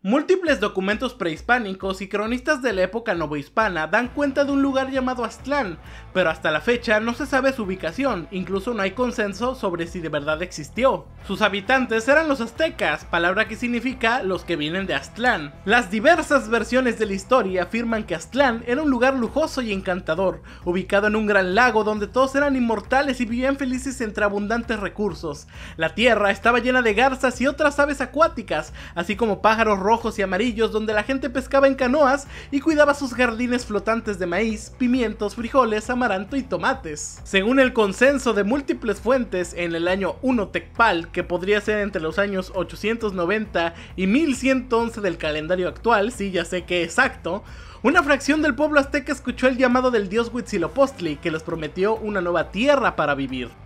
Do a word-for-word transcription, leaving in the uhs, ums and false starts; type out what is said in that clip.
Múltiples documentos prehispánicos y cronistas de la época novohispana dan cuenta de un lugar llamado Aztlán, pero hasta la fecha no se sabe su ubicación, incluso no hay consenso sobre si de verdad existió. Sus habitantes eran los aztecas, palabra que significa los que vienen de Aztlán. Las diversas versiones de la historia afirman que Aztlán era un lugar lujoso y encantador, ubicado en un gran lago donde todos eran inmortales y vivían felices entre abundantes recursos. La tierra estaba llena de garzas y otras aves acuáticas, así como pájaros rojos rojos y amarillos donde la gente pescaba en canoas y cuidaba sus jardines flotantes de maíz, pimientos, frijoles, amaranto y tomates. Según el consenso de múltiples fuentes, en el año uno Tecpal, que podría ser entre los años ochocientos noventa y mil ciento once del calendario actual, sí, ya sé que exacto, una fracción del pueblo azteca escuchó el llamado del dios Huitzilopochtli, que les prometió una nueva tierra para vivir.